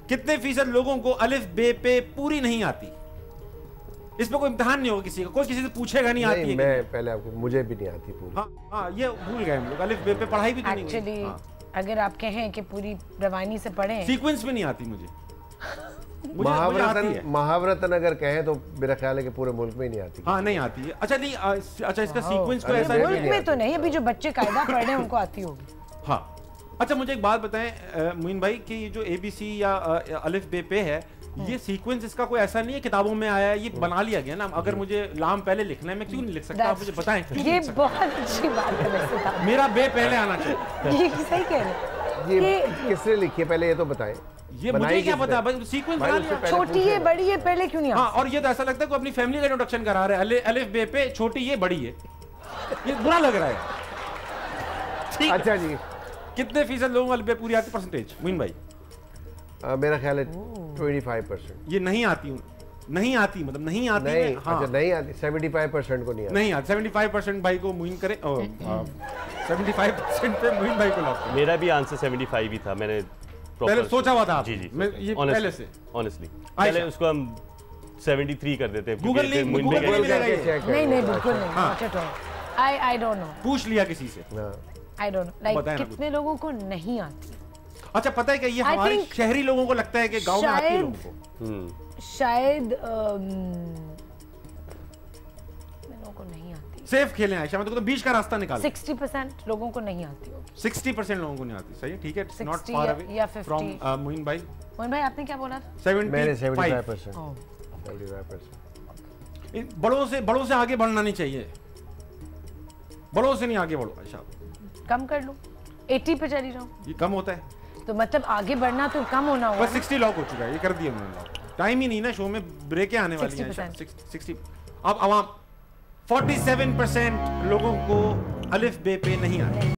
कितने फीसद लोगों को अलिफ बे पे पूरी नहीं आती? इस पे कोई इम्तिहान नहीं होगा किसी का, कोई किसी से पूछेगा नहीं आती है। मैं पहले आपको, मुझे भी नहीं आती पूरी। हाँ, ये भूल गए हम लोग, अलिफ बे पे पढ़ाई भी तो नहीं। एक्चुअली अगर आप कहें कि पूरी रवानी से पढ़ें, सीक्वेंस में नहीं आती मुझे। महावरतन अगर कहें तो मेरा ख्याल है कि पूरे मुल्क में ही नहीं आती। हाँ, नहीं आती है। अच्छा नहीं, अच्छा इसका सीक्वेंस को ऐसा मुल्क में तो नहीं, अभी जो बच्चे कायदा पढ़ रहे हैं उनको आती होगी। हाँ, अच्छा मुझे एक बात बताएं मोइन भाई कि ये जो ABC या अलिफ बे पे है, ये सीक्वेंस इसका कोई ऐसा नहीं है किताबों में आया है, ये बना लिया गया ना। अगर मुझे लाम पहले लिखना है, मैं क्यों नहीं लिख सकता? आप मुझे बताएं। ये बहुत अच्छी बात है वैसे। मेरा बे पहले आना चाहिए। ये सही कह रहे हैं। ये किसने लिखी है पहले ये तो बताएं। ये मुझे क्या पता, बस सीक्वेंस बना लिया। छोटी है बड़ी है पहले क्यों नहीं? हाँ, और ये तो ऐसा लगता है कोई अपनी फैमिली का इंट्रोडक्शन करा रहा है। अलिफ बे पे छोटी ये बड़ी है, ये बुरा लग रहा है। अच्छा जी, कितने फीसद लोगों को अलिफ बे पूरी आती? परसेंटेज मोइन भाई? मेरा ख्याल है 25%। ये नहीं आती, नहीं आती मतलब नहीं आती नहीं, है। हाँ, अच्छा नहीं आती। 75% को नहीं आती। नहीं आती। 75% भाई को मुइन करे। 75% पे मुइन भाई को लॉक करें। मेरा भी आंसर 75 ही था। मैंने पहले सोचा हुआ था। जी जी, ये पहले से ऑनेस्टली पहले उसको हम 73 कर देते हैं। गूगल नहीं, गूगल नहीं मिलेगा ये। नहीं बिल्कुल नहीं। I don't know. पूछ लिया किसी से। आई डोंट नो, लाइक कितने लोगों को नहीं आती? अच्छा पता है क्या, ये हमारे शहरी लोगों को लगता है कि गांव में आती है लोगों को। शायद लोगों को नहीं आती। सेफ खेलें आयशा, मतलब तो बीच का रास्ता निकालो। 60% लोगों को नहीं आती होगी। 60% लोगों को नहीं आती। सही है, ठीक है। नॉट फार अवे या 50 फ्रॉम मोइन भाई। मोइन भाई आपने क्या बोला था? 75%। बड़ों से आगे बढ़ना नहीं चाहिए। बड़ों से नहीं आगे बढ़ो आयशा। कम कर लो, 80 पे चली जाओ। ये कम होता है तो मतलब आगे बढ़ना तो कम होना होगा। बस 60 लॉक हो चुका है, ये कर दिया उन्होंने लॉक। टाइम ही नहीं ना, शो में ब्रेकें आने वाली हैं। 60 अब 47% लोगों को अलिफ बे पे नहीं आती।